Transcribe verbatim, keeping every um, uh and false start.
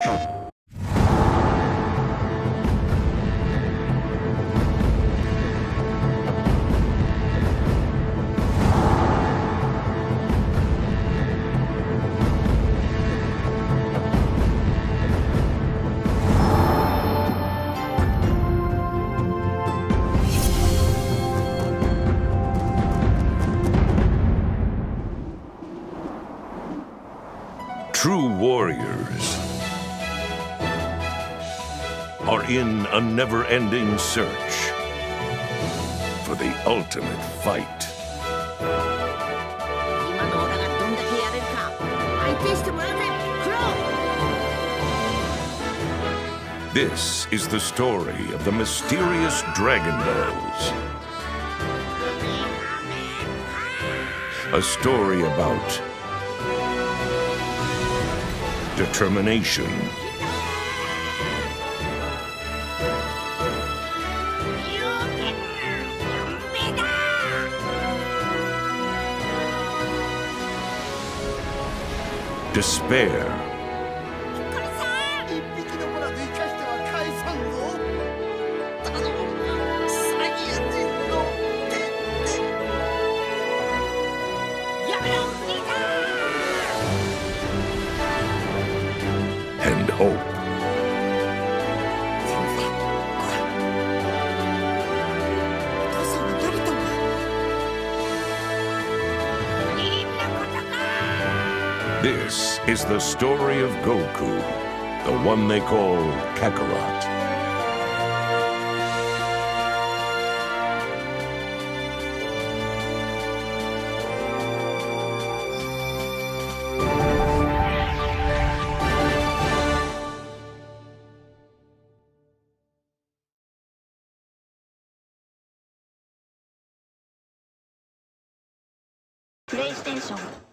True warriors are in a never-ending search for the ultimate fight. This is the story of the mysterious Dragon Balls. A story about determination, despair, and hope. This is the story of Goku, the one they call Kakarot. PlayStation